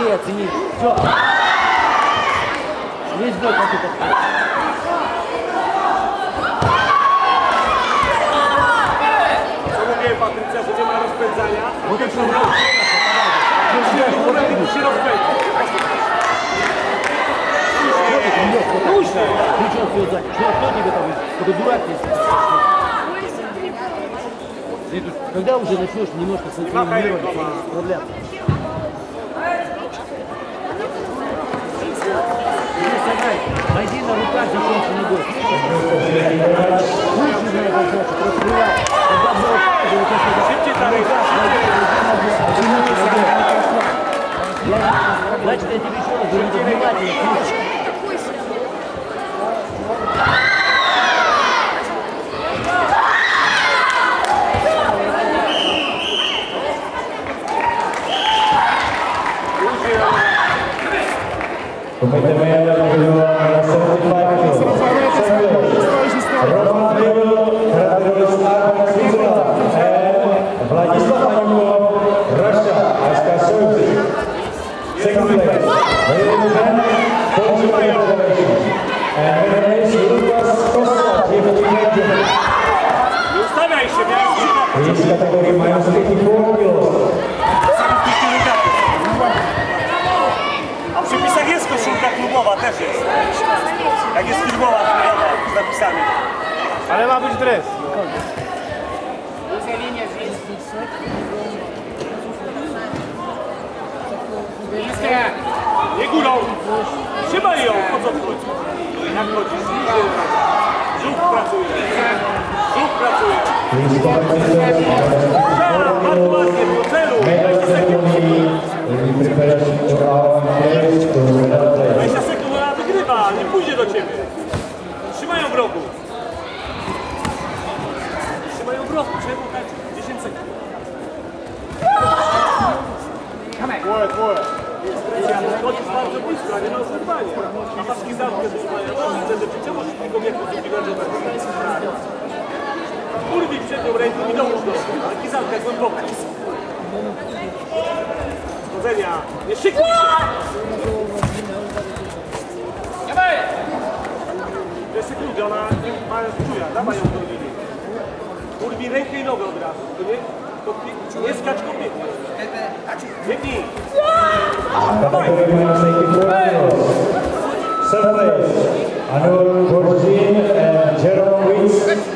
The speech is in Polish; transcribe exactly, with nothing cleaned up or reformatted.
оцени, оцени. Все. Весь бой как это. Co mówię, Patrycja, że nie ma rozpędzania? Вот это что. Się rozpędza. Нужно. Ты что, все сзади? Что, кто тебе там? Какой дурак есть? Когда уже начнешь немножко санкционировать, справляться? Пойди на руках законченный год. Лучше знает, как значит, раскрывай. Когда было падать, вот это значит, я тебе еще раз говорю, внимательно слушай. Kompletamente la settimana Roman Devil, Radovoslavia, Switzerland, and Vladislav Anilov, Russia, Aska Soyuz. Second place, ladies and gentlemen, Portugal Federation, and winner is Lukas Kosta, Team Germany. He's category minus eighty-four kilos. W przepisach jest koszulka klubowa, też jest. Jak jest firmowa, z napisami. Ale ma być dres. Nie górą! Trzymaj ją! Po co wchodzi? Jak chodzisz? Żółk pracuje. Żółk pracuje. Strzela, bardzo ładnie, do celu. dwadzieścia sekund ona wygrywa, nie pójdzie do ciebie. Trzymają w rogu. Trzymają w rogu, czemu tak? dziesięć sekund. Dwoje, dwoje. Chodzisz bardzo blisko, a nie na osłuchanie. A paski zamkę trzymają. Wtedy czemu szybkiego wieku zbiegać do kurwi przednią ręką i dołóż do siebie. Ale kizanka głęboko. Chodzenia, nie szykuj się! To jest sekundy, ona ma czuja, dawaj ją do linii. Kurwi rękę i nogę od razu, to nie? To nie skacz kobiety. Biegnij! Dawaj! Third place, Anul Borjin and Jerome Wicks.